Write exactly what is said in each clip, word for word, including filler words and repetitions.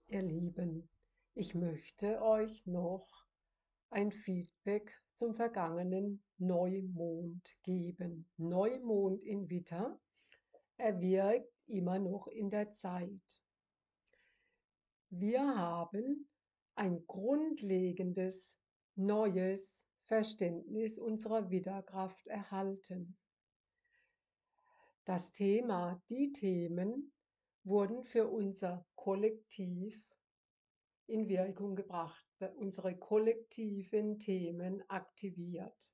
Ihr Lieben, ich möchte euch noch ein Feedback zum vergangenen Neumond geben. Neumond in Widder, er wirkt immer noch in der Zeit. Wir haben ein grundlegendes neues Verständnis unserer Widderkraft erhalten. Das Thema, die Themen wurden für unser Kollektiv in Wirkung gebracht, unsere kollektiven Themen aktiviert.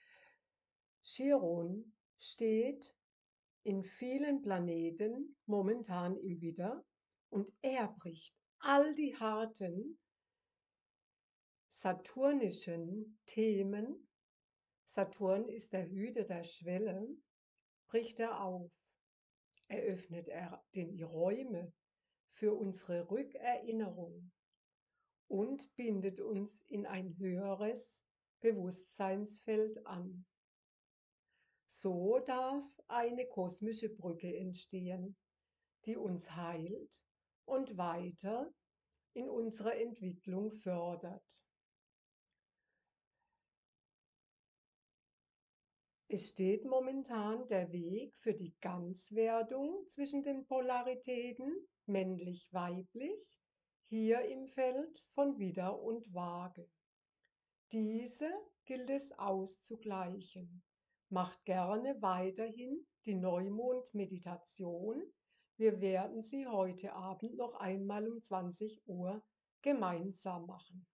Chiron steht in vielen Planeten momentan im Widder und er bricht all die harten saturnischen Themen, Saturn ist der Hüter der Schwelle, bricht er auf. Eröffnet er die Räume für unsere Rückerinnerung und bindet uns in ein höheres Bewusstseinsfeld an. So darf eine kosmische Brücke entstehen, die uns heilt und weiter in unserer Entwicklung fördert. Es steht momentan der Weg für die Ganzwerdung zwischen den Polaritäten männlich-weiblich hier im Feld von Widder und Waage. Diese gilt es auszugleichen. Macht gerne weiterhin die Neumond-Meditation. Wir werden sie heute Abend noch einmal um zwanzig Uhr gemeinsam machen.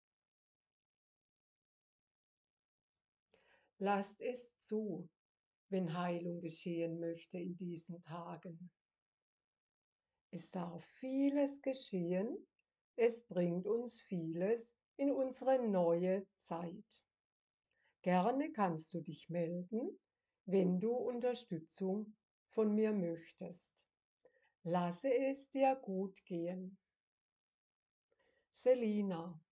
Lasst es zu, wenn Heilung geschehen möchte in diesen Tagen. Es darf vieles geschehen. Es bringt uns vieles in unsere neue Zeit. Gerne kannst du dich melden, wenn du Unterstützung von mir möchtest. Lasse es dir gut gehen. Selina.